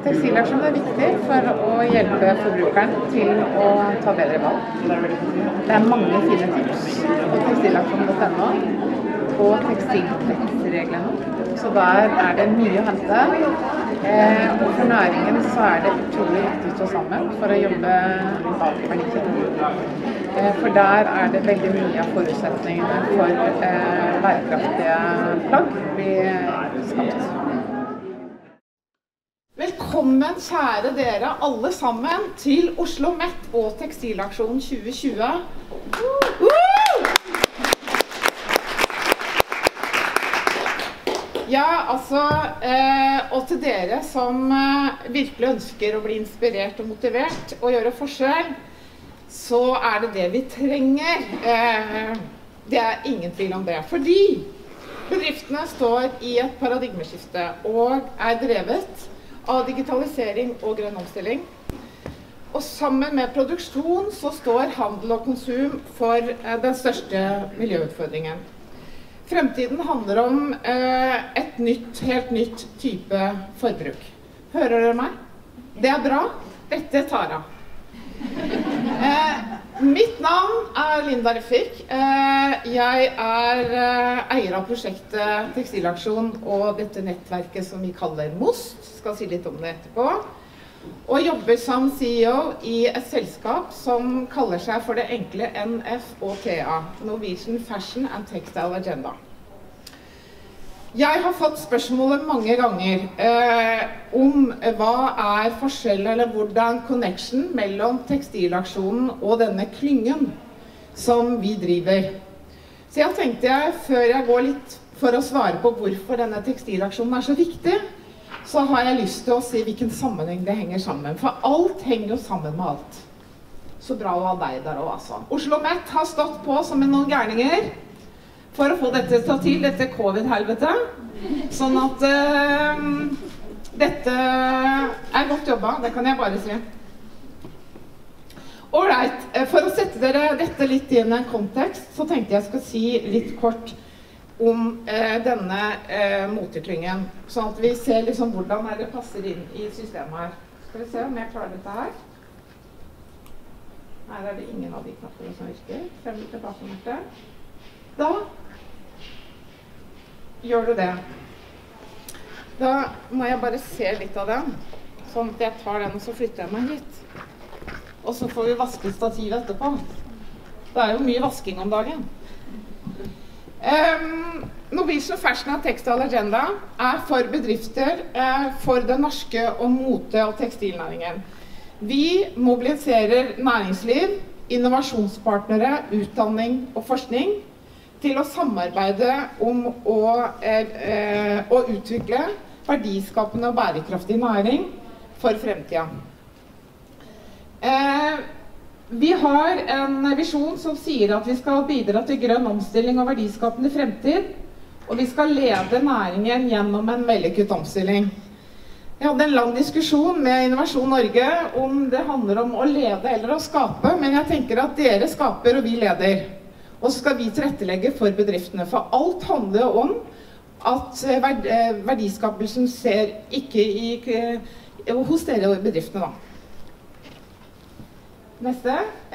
tekstilaksjon er viktig for å hjelpe forbrukeren til å ta bedre valg. Det er mange fine tips på tekstilaksjon.no og tekstilrettsreglene, så der er det mye å hente. Og for næringen så er det utrolig viktig å stå sammen for å jobbe bak verdikjeden. For der er det veldig mye av forutsetningene for bærekraftige plagg blir skapt. Velkommen, kjære dere alle sammen, til Oslo Met og Tekstilaksjonen 2020. Ja, altså, og til dere som virkelig ønsker å bli inspirert og motivert og gjøre forskjell, så er det det vi trenger. Det er ingen tvil om det, fordi bedriftene står i et paradigmeskifte og er drevet av digitalisering og grønn omstilling. Og sammen med produksjon så står handel og konsum for den største miljøutfordringen. Fremtiden handler om et helt nytt type forbruk. Hører dere meg? Det er bra. Dette tar av. Mitt navn er Linda Refik. Jeg er eier av prosjektet Tekstilaksjon og dette nettverket som vi kaller MOST. Skal si litt om det etterpå. Og jobber som CEO i et selskap som kaller seg for det enkle NFOTA, Norwegian Fashion and Textile Agenda. Jeg har fått spørsmålet mange ganger om hva er forskjellen eller hvordan connection mellom tekstilaksjonen og denne klyngen som vi driver. Så jeg tenkte før jeg går litt for å svare på hvorfor denne tekstilaksjonen er så viktig, så har jeg lyst til å si hvilken sammenheng det henger sammen. For alt henger jo sammen med alt. Så bra å ha deg der også, altså. Oslo Met har stått på som noen gærninger for å få dette til, dette covid-helvete. Sånn at dette er godt jobbet, det kan jeg bare si. Alright, for å sette dere dette litt i en kontekst, så tenkte jeg skal si litt kort om denne moteklyngen, sånn at vi ser liksom hvordan det passer inn i systemet her. Skal vi se om jeg klarer dette her. Her er det ingen av de knappene som virker. Frem litt tilbake, Marte. Da gjør du det. Da må jeg bare se litt av den, sånn at jeg tar den og så flytter jeg meg hit. Og så får vi vaske stativet etterpå. Det er jo mye vasking om dagen. Norwegian Fashion and Textile Agenda er for bedrifter for den norske og mote- og tekstilnæringen. Vi mobiliserer næringsliv, innovasjonspartnere, utdanning og forskning til å samarbeide om å utvikle verdiskapende og bærekraftig næring for fremtiden. Vi har en visjon som sier at vi skal bidra til grønn omstilling og verdiskapende fremtid, og vi skal lede næringen gjennom en vellykket omstilling. Jeg hadde en lang diskusjon med Innovasjon Norge om det handler om å lede eller å skape, men jeg tenker at dere skaper og vi leder. Og så skal vi tilrettelegge for bedriftene, for alt handler om at verdiskapelsen ser ikke hos dere og bedriftene da. Neste.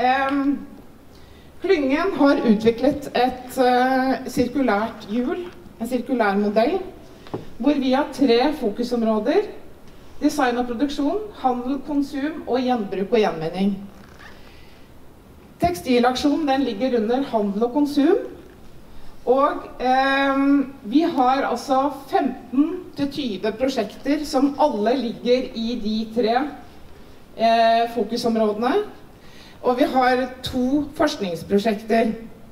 Klyngen har utviklet et sirkulært hjul, en sirkulær modell, hvor vi har 3 fokusområder: design og produksjon, handel, konsum og gjenbruk og gjenvinning. Tekstilaksjonen den ligger under handel og konsum, og vi har altså 15-20 prosjekter som alle ligger i de 3 fokusområdene. Og vi har 2 forskningsprosjekter.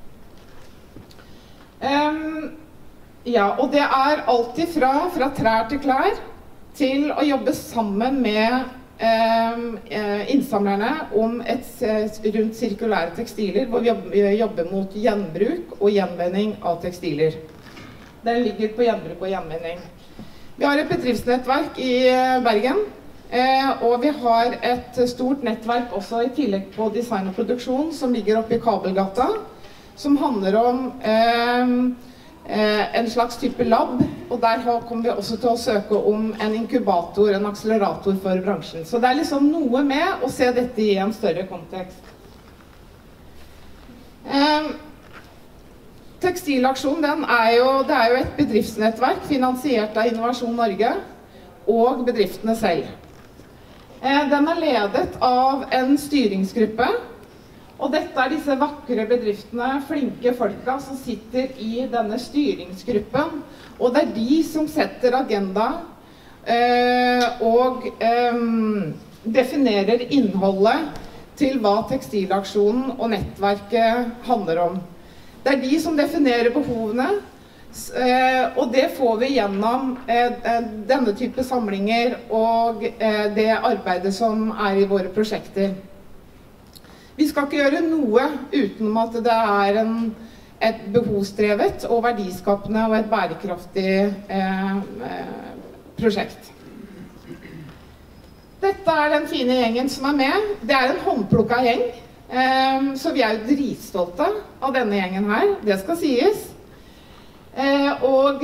Ja, og det er alltid fra trær til klær til å jobbe sammen med innsamlerne om rundt sirkulære tekstiler, hvor vi jobber mot gjenbruk og gjenvinning av tekstiler. Den ligger på gjenbruk og gjenvinning. Vi har et bedriftsnettverk i Bergen, og vi har et stort nettverk også i tillegg på design og produksjon som ligger oppe i Kabelgata, som handler om en slags type lab, og der kommer vi også til å søke om en inkubator, en akselerator for bransjen. Så det liksom noe med å se dette i en større kontekst. Tekstilaksjon, det er jo et bedriftsnettverk finansiert av Innovasjon Norge og bedriftene selv. Den er ledet av en styringsgruppe, og dette er disse vakre bedriftene, flinke folka som sitter i denne styringsgruppen, og det er de som setter agenda og definerer innholdet til hva tekstilaksjonen og nettverket handler om. Det er de som definerer behovene, og det får vi gjennom denne type samlinger og det arbeidet som er i våre prosjekter. Vi skal ikke gjøre noe utenom at det er et behovsdrevet og verdiskapende og et bærekraftig prosjekt. Dette er den fine gjengen som er med. Det er en håndplukket gjeng, så vi er jo dritstolte av denne gjengen her, det skal sies. Og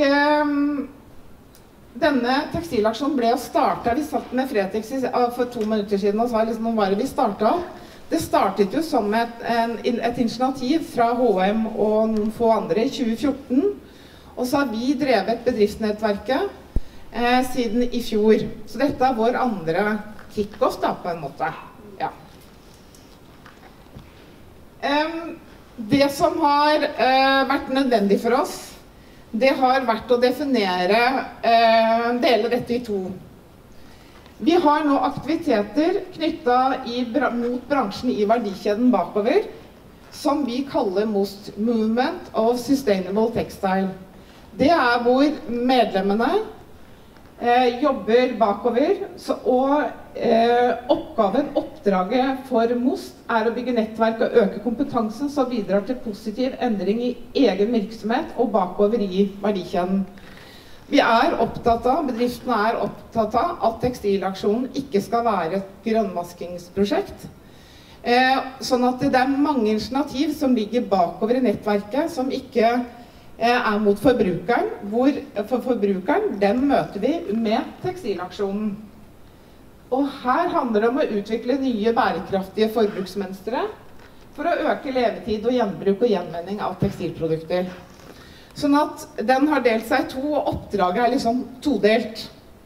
denne tekstilaksjonen ble jo startet, vi satt med Fretex for 2 minutter siden og sa liksom, nå var det vi startet. Det startet jo som et initiativ fra H&M og noen få andre i 2014, og så har vi drevet bedriftsnettverket siden i fjor. Så dette er vår andre kick-off da, på en måte. Ja. Det som har vært nødvendig for oss, det har vært å definere, dele dette i 2. Vi har nå aktiviteter knyttet mot bransjen i verdikjeden bakover, som vi kaller Movement of Sustainable Textile. Det er hvor medlemmene jobber bakover, og oppdraget for MOST er å bygge nettverk og øke kompetansen som bidrar til positiv endring i egen virksomhet og bakover i verdikjeden. Vi er opptatt av, bedriftene er opptatt av at tekstilaksjonen ikke skal være et grønnvaskingsprosjekt. Sånn at det er mange initiativ som ligger bakover i nettverket som ikke er mot forbrukeren, for forbrukeren, den møter vi med tekstilaksjonen. Og her handler det om å utvikle nye bærekraftige forbruksmønstre for å øke levetid og gjenbruk og gjenvinning av tekstilprodukter. Sånn at den har delt seg i 2, og oppdraget er liksom todelt.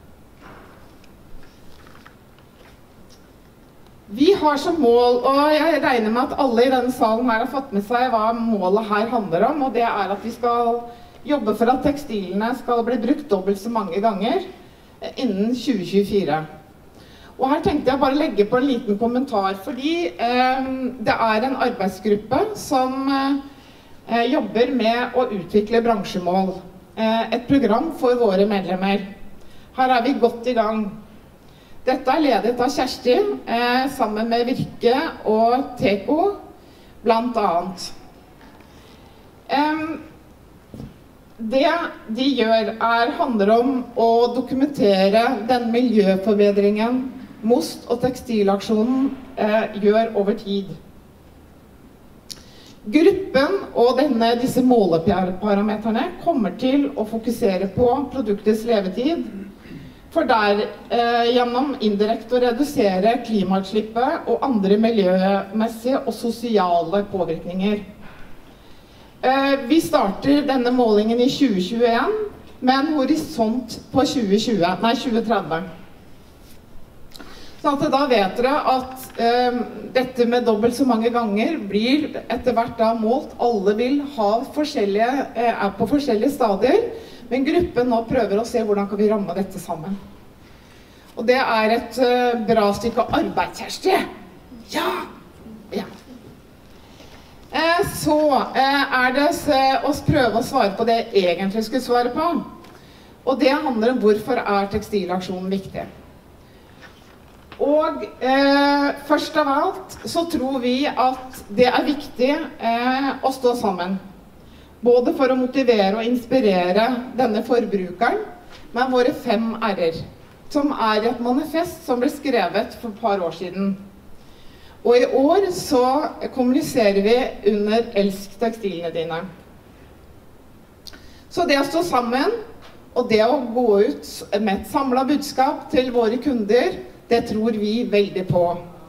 Vi har som mål, og jeg regner med at alle i denne salen her har fått med seg hva målet her handler om, og det er at vi skal jobbe for at tekstilene skal bli brukt dobbelt så mange ganger innen 2024. Og her tenkte jeg bare legge på en liten kommentar, fordi det er en arbeidsgruppe som jobber med å utvikle bransjemål. Et program for våre medlemmer. Her er vi godt i gang. Dette er ledet av Kjersti, sammen med Virke og Teko, blant annet. Det de gjør handler om å dokumentere den miljøforbedringen MOST og tekstilaksjonen gjør over tid. Gruppen og disse måleparameterne kommer til å fokusere på produktets levetid, for gjennom indirekte å redusere klimautslippet og andre miljømessige og sosiale påvirkninger. Vi starter denne målingen i 2021 med en horisont på 2030. Sånn at da vet dere at dette med dobbelt så mange ganger blir etter hvert da målt. Alle vil er på forskjellige stadier, men gruppen nå prøver å se hvordan kan vi ramme dette sammen. Og det er et bra stykke arbeid, Kjersti. Ja! Ja. Så er det å prøve å svare på det jeg egentlig skulle svare på. Og det handler om hvorfor er tekstilaksjonen viktig. Og først av alt så tror vi at det er viktig å stå sammen. Både for å motivere og inspirere denne forbrukeren med våre 5 R-er, som er et manifest som ble skrevet for et par år siden. Og i år så kommuniserer vi under Elsk tekstilene dine. Så det å stå sammen, og det å gå ut med et samlet budskap til våre kunder, det tror vi veldig på.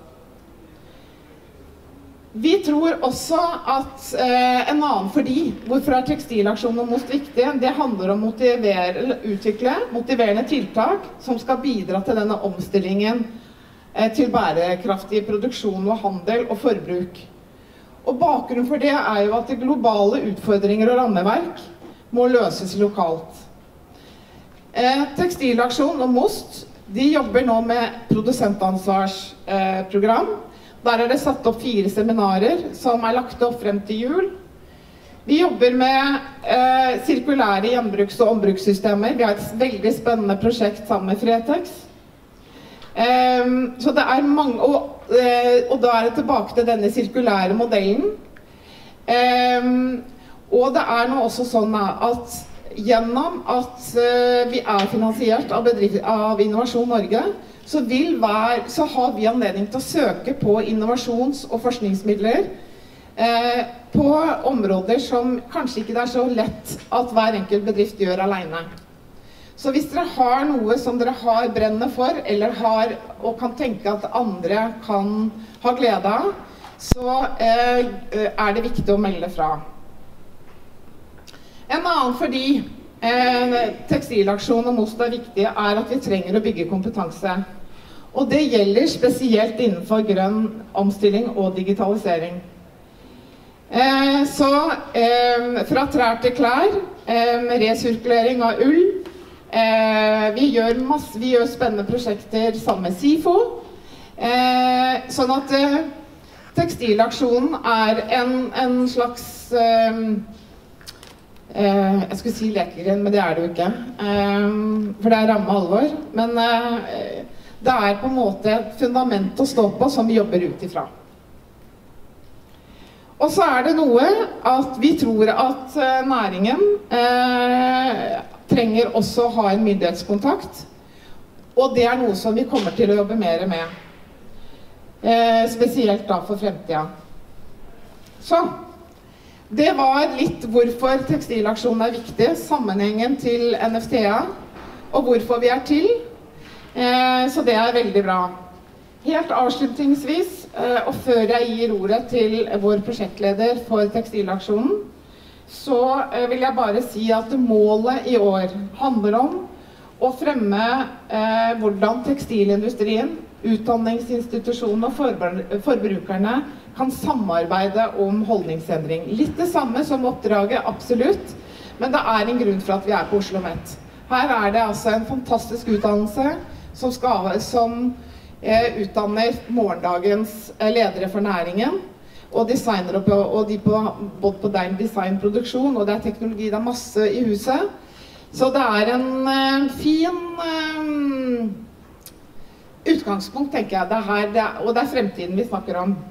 Vi tror også at en annen fordi, hvorfor er tekstilaksjon og most viktig? Det handler om å utvikle motiverende tiltak som skal bidra til denne omstillingen til bærekraftig produksjon og handel og forbruk. Og bakgrunnen for det er jo at de globale utfordringer og rammeverk må løses lokalt. Tekstilaksjon og most, de jobber nå med produsentansvarsprogram. Der er det satt opp 4 seminarer som er lagt opp frem til jul. Vi jobber med sirkulære gjenbruks- og ombrukssystemer. Vi har et veldig spennende prosjekt sammen med Fretex. Så det er mange, og da er det tilbake til denne sirkulære modellen. Og det er nå også sånn at gjennom at vi er finansiert av Innovasjon Norge, så har vi anledning til å søke på innovasjons- og forskningsmidler på områder som kanskje ikke er så lett at hver enkelt bedrift gjør alene. Så hvis dere har noe som dere har brennende for, eller og kan tenke at andre kan ha glede av, så er det viktig å melde fra. En annen fordi tekstilaksjon og most er viktig, er at vi trenger å bygge kompetanse. Og det gjelder spesielt innenfor grønn omstilling og digitalisering. Så fra trær til klær, resirkulering av ull, vi gjør spennende prosjekter sammen med SIFO, sånn at tekstilaksjonen er en slags jeg skulle si lekegren, men det er det jo ikke, for det er ramme alvor, men det er på en måte et fundament å stå på som vi jobber ut ifra. Og så er det noe at vi tror at næringen trenger også å ha en myndighetskontakt, og det er noe som vi kommer til å jobbe mer med, spesielt da for fremtiden. Så det var litt hvorfor tekstilaksjon er viktig, sammenhengen til NFTA, og hvorfor vi er til. Så det er veldig bra. Helt avslutningsvis, og før jeg gir ordet til vår prosjektleder for tekstilaksjonen, så vil jeg bare si at målet i år handler om å fremme hvordan tekstilindustrien, utdanningsinstitusjonene og forbrukerne kan samarbeide om holdningsendring. Litt det samme som oppdraget, absolutt, men det er en grunn for at vi er på Oslo Met. Her er det altså en fantastisk utdannelse som utdanner morgendagens ledere for næringen, og designere både på designproduksjon, og det er teknologi, det er masse i huset. Så det er en fin utgangspunkt, tenker jeg, og det er fremtiden vi snakker om.